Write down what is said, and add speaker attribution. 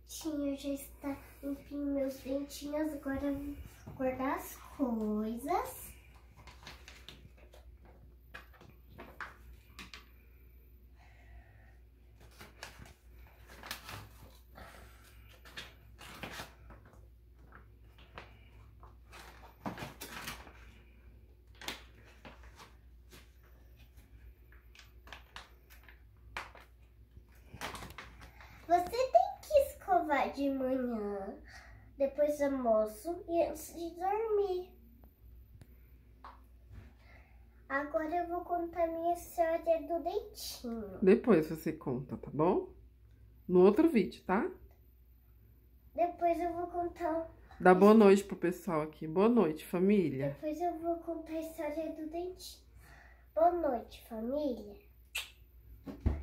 Speaker 1: bonitinho, já está limpinho meus dentinhos. Agora eu vou guardar as coisas. Você tem que escovar de manhã, depois do almoço e antes de dormir. Agora eu vou contar minha história do dentinho.
Speaker 2: Depois você conta, tá bom? No outro vídeo, tá?
Speaker 1: Depois eu vou contar...
Speaker 2: Dá boa noite pro pessoal aqui. Boa noite, família.
Speaker 1: Depois eu vou contar a história do dentinho. Boa noite, família.